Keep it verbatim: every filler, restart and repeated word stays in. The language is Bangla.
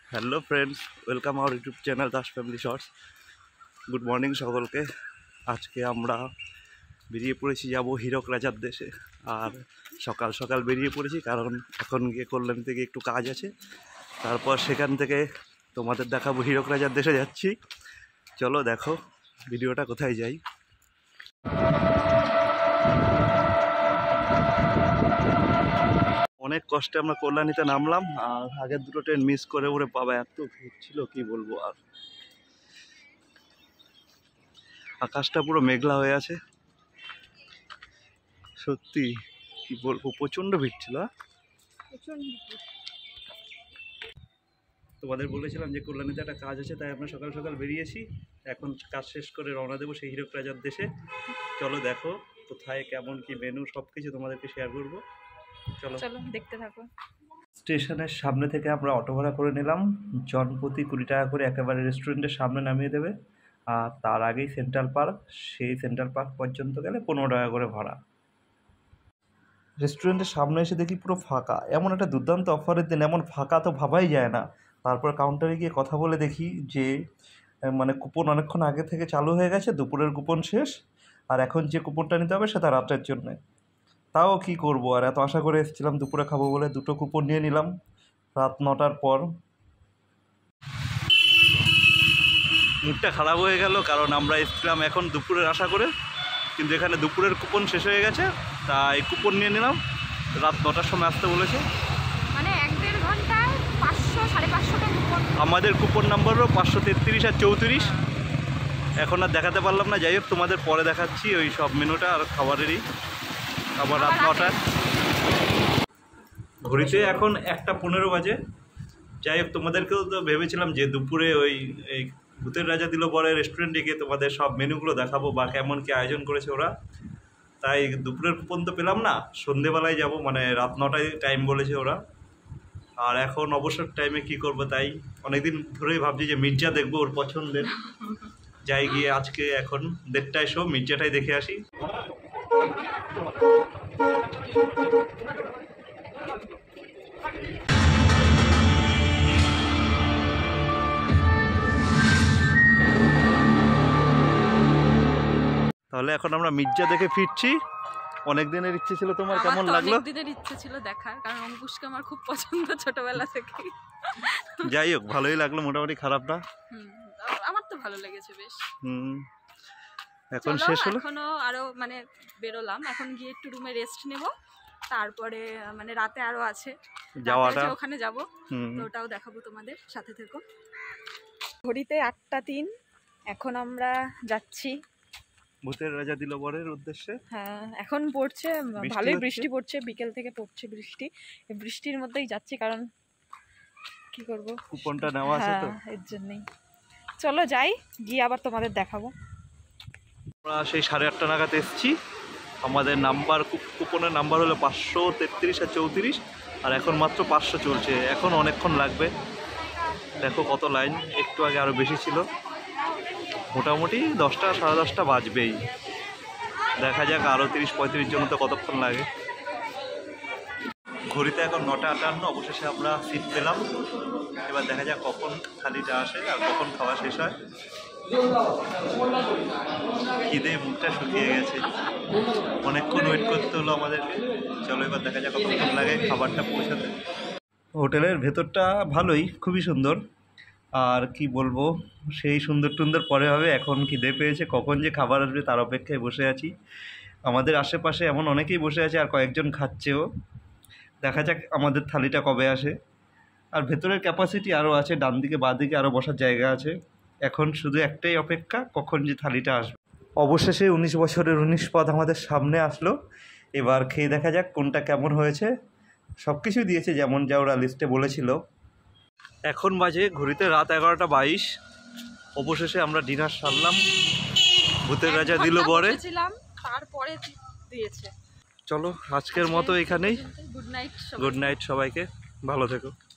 Hello friends, welcome our YouTube channel Das family shorts. Good morning সকলকে। আজকে আমরা বেরিয়ে পড়েছি, যাব হীরক রাজার দেশে। আর সকাল সকাল বেরিয়ে পড়েছি কারণ এখন গিয়ে কল্যাণ থেকে একটু কাজ আছে, তারপর সেখান থেকে তোমাদের দেখাবো হীরক রাজার দেশে যাচ্ছি। চলো দেখো ভিডিওটা কোথায় যাই। অনেক কষ্টে আমরা কল্যাণীতে নামলাম, আর আগের দুটো ট্রেন মিস করে ওরে বাবা এত ভিড় ছিল কি বলবো। আর আকাশটা পুরো মেঘলা হয়ে আছে, সত্যি কি বলবো, প্রচন্ড ভিড় ছিল। তোমাদের বলেছিলাম যে কল্যাণীতে একটা কাজ আছে, তাই আমরা সকাল সকাল বেরিয়েছি। এখন কাজ শেষ করে রওনা দেবো সেই হীরক রাজার দেশে। চলো দেখো কোথায় কেমন কি মেনু সব কিছু তোমাদেরকে শেয়ার করবো। চলো চলো দেখতে থাকো। স্টেশনের সামনে থেকে আমরা অটো ভাড়া করে নিলাম, জনপ্রতি কুড়ি টাকা করে একেবারে রেস্টুরেন্টের সামনে নামিয়ে দেবে। আর তার আগেই সেন্ট্রাল পার্ক, সেই সেন্ট্রাল পার্ক পর্যন্ত গেলে পনেরো টাকা করে ভাড়া। রেস্টুরেন্টের সামনে এসে দেখি পুরো ফাঁকা। এমন একটা দুর্দান্ত অফারের দিন এমন ফাঁকা তো ভাবাই যায় না। তারপর কাউন্টারে গিয়ে কথা বলে দেখি যে মানে কুপন অনেকক্ষণ আগে থেকে চালু হয়ে গেছে, দুপুরের কুপন শেষ, আর এখন যে কুপনটা নিতে হবে সেটা রাতের জন্যে। তাও কি করব, আর এত আশা করে এসেছিলাম দুপুরে খাবো বলে, দুটো কুপন নিয়ে নিলাম রাত নটার পর। মুডটা খারাপ হয়ে গেল কারণ আমরা এসেছিলাম এখন দুপুরের আশা করে, কিন্তু এখানে দুপুরের কুপন শেষ হয়ে গেছে, তাই কুপন নিয়ে নিলাম। রাত নটার সময় আসতে বলেছে, মানে এক দেড় ঘন্টায় পাঁচশো সাড়ে পাঁচশোটা কুপন। আমাদের কুপন নাম্বারও পাঁচশো তেত্রিশ আর চৌত্রিশ। এখন আর দেখাতে পারলাম না, যাই হোক তোমাদের পরে দেখাচ্ছি ওই সব মেনুটা আর খাবারেরই। আবার রাত নটায় ঘড়িতে এখন একটা পনেরো বাজে। যাই হোক তোমাদেরকেও তো ভেবেছিলাম যে দুপুরে ওই এই ভূতের রাজা দিল পরে রেস্টুরেন্টে গিয়ে তোমাদের সব মেনুগুলো দেখাবো বা কেমন কি আয়োজন করেছে ওরা। তাই দুপুরের কুপন তো পেলাম না, সন্ধেবেলায় যাব, মানে রাত নটায় টাইম বলেছে ওরা। আর এখন অবসর টাইমে কি করব, তাই অনেকদিন ধরেই ভাবছি যে মির্জা দেখবো, ওর পছন্দের। যাই গিয়ে আজকে এখন দেড়টায় শো, মির্জাটাই দেখে আসি। তাহলে এখন আমরা মির্জা দেখে ফিরছি। অনেক দিনের ইচ্ছে ছিল তোমার, কেমন লাগলো? অনেক দিনের ইচ্ছে ছিল দেখার, কারণ অঙ্কুশকে আমার খুব পছন্দ ছোটবেলা থেকে। যাই হোক ভালোই লাগলো, মোটামুটি খারাপ না। আমার তো ভালো লেগেছে বেশ। হুম, এখন শেষ হলো, এখনো আরো মানে বেরোলাম, এখন গিয়ে একটু রুমে রেস্ট নেব, তারপরে মানে রাতে আরো আছে যাওয়াটা, ওখানে যাব, তো ওটাও দেখাবো তোমাদের, সাথে থেকো। ঘড়িতে আটটা তিন, এখন আমরা যাচ্ছি ভূতের রাজা দিল বরের উদ্দেশ্যে। হ্যাঁ, এখন পড়ছে ভালোই বৃষ্টি পড়ছে, বিকেল থেকে পড়ছে বৃষ্টি। এই বৃষ্টির মধ্যেই যাচ্ছি কারণ কি করব, কুপনটা নেওয়া আছে তো, এর জন্যই। চলো যাই, গিয়ে আবার তোমাদের দেখাবো। আমরা সেই সাড়ে আটটা নাগাদ এসেছি। আমাদের নাম্বার কুপনের নাম্বার হলো পাঁচশো তেত্রিশ আর চৌত্রিশ, আর এখন মাত্র পাঁচশো চলছে, এখন অনেকক্ষণ লাগবে। দেখো কত লাইন, একটু আগে আরও বেশি ছিল। মোটামুটি দশটা সাড়ে দশটা বাজবেই, দেখা যাক আরও তিরিশ পঁয়ত্রিশ জন তো কতক্ষণ লাগে। ঘড়িতে এখন নটা আটান্ন, অবশেষে আমরা সিট পেলাম। এবার দেখা যাক কখন থালিটা আসে আর কখন খাওয়া শেষ হয়। খিদে মুখটা শুকিয়ে গেছে, অনেকক্ষণ ওয়েট করতে হলো আমাদেরকে। চলো এবার দেখা যাক কতক্ষণ লাগে খাবারটা পৌঁছাতে। হোটেলের ভেতরটা ভালোই, খুবই সুন্দর। আর কি বলবো, সেই সুন্দর টুন্দর পরে হবে। এখন খিদে পেয়েছে, কখন যে খাবার আসবে তার অপেক্ষায় বসে আছি। আমাদের আশেপাশে এমন অনেকেই বসে আছে আর কয়েকজন খাচ্ছেও, দেখা যাক আমাদের থালিটা কবে আসে। আর ভেতরের ক্যাপাসিটি আরও আছে, ডান দিকে বাঁ দিকে আরও বসার জায়গা আছে। এখন শুধু একটাই অপেক্ষা, কখন যে থালিটা আসবে। অবশেষে উনিশ বছরের উনিশ পদ আমাদের সামনে আসলো। এবার খেয়ে দেখা যাক কোনটা কেমন হয়েছে। সব কিছুই দিয়েছে যেমন যা ওরা লিস্টে বলেছিল। এখন বাজে ঘড়িতে রাত এগারোটা বাইশ। অবশেষে আমরা ডিনার সারলাম, ভূতের রাজা দিল বরে, তারপরে দিয়েছে। চলো আজকের মতো এখানেই। গুড নাইট, গুড নাইট সবাইকে, ভালো থেকো।